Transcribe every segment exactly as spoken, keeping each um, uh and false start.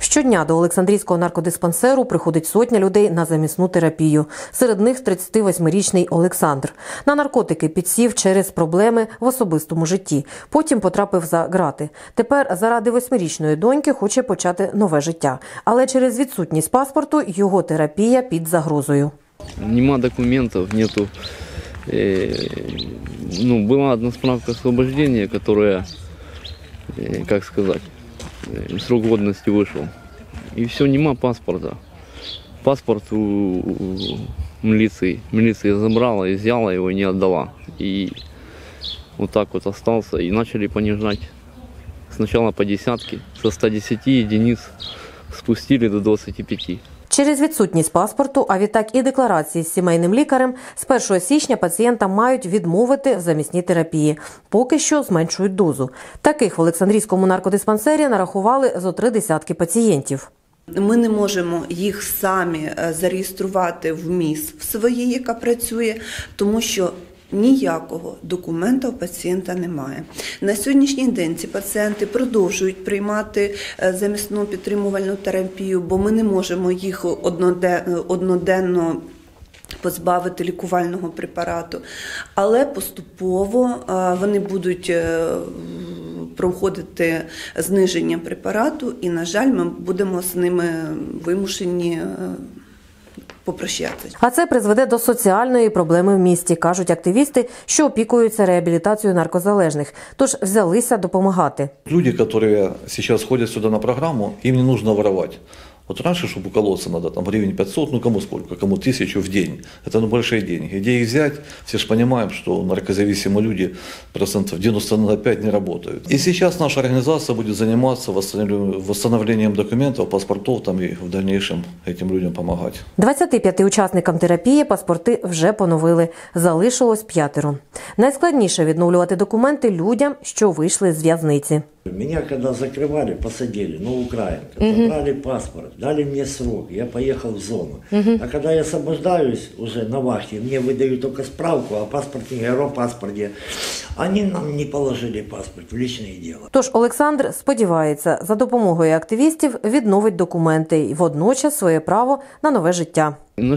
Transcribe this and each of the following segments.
Щодня до Олександрійського наркодиспансеру приходить сотня людей на замісну терапію. Серед них тридцятивосьмирічний Олександр. На наркотики підсів через проблеми в особистому житті. Потім потрапив за ґрати. Тепер заради восьмирічної доньки хоче почати нове життя. Але через відсутність паспорту його терапія під загрозою. Нема документов, нету. Э, ну, была одна справка освобождения, которая, э, как сказать, э, срок годности вышел. И все, нема паспорта. Паспорт у, у милиции. Милиция забрала, изъяла его и не отдала. И вот так вот остался. И начали понижать. Сначала по десятке. Со ста десяти единиц спустили до двадцати пяти. Через відсутність паспорту, а відтак і декларації з сімейним лікарем, з першого січня пацієнта мають відмовити в замісній терапії. Поки що зменшують дозу. Таких в Олександрійському наркодиспансері нарахували зо три десятки пацієнтів. Ми не можемо їх самі зареєструвати в МІС в своїй, яка працює, тому що ніякого документа у пацієнта немає. На сьогоднішній день ці пацієнти продовжують приймати замісну підтримувальну терапію, бо ми не можемо їх одноденно позбавити лікувального препарату. Але поступово вони будуть проходити зниження препарату і, на жаль, ми будемо з ними вимушені попрощатися. А це призведе до соціальної проблеми в місті, кажуть активісти, що опікуються реабілітацією наркозалежних. Тож взялися допомагати. Люди, які зараз ходять сюди на програму, їм не потрібно воровати. Вот раньше, чтобы уколоться, надо там гривен пятьсот, ну кому сколько, кому тысячу в день. Это ну, большие деньги. Где их взять? Все же понимаем, что наркозависимые люди процентов девяносто пять не работают. И сейчас наша организация будет заниматься восстановлением документов, паспортов там, и в дальнейшем этим людям помогать. двадцяти п'яти учасникам терапії паспорти вже поновили. Залишилось п'ятеро. Найскладніше відновлювати документи людям, що вийшли з в'язниці. Меня когда закрывали, посадили, ну, украинка, угу. Забрали паспорт, дали мне срок, я поехал в зону. Угу. А когда я освобождаюсь уже на вахте, мне выдают только справку, а паспорт не говорю о паспорте. Они нам не положили паспорт в личное дело. Тож Олександр сподівається, за допомогою активістів відновить документи і водночас своє право на нове життя.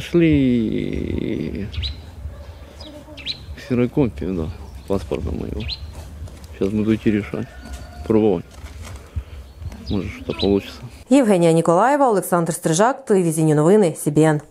Нашли ксерокопию, да, паспорта моего. Сейчас буду идти решать. Пробовать. Может, что-то получится. Євгенія Ніколаєва, Олександр Стрижак, телевізійні новини, Сі Бі Ен.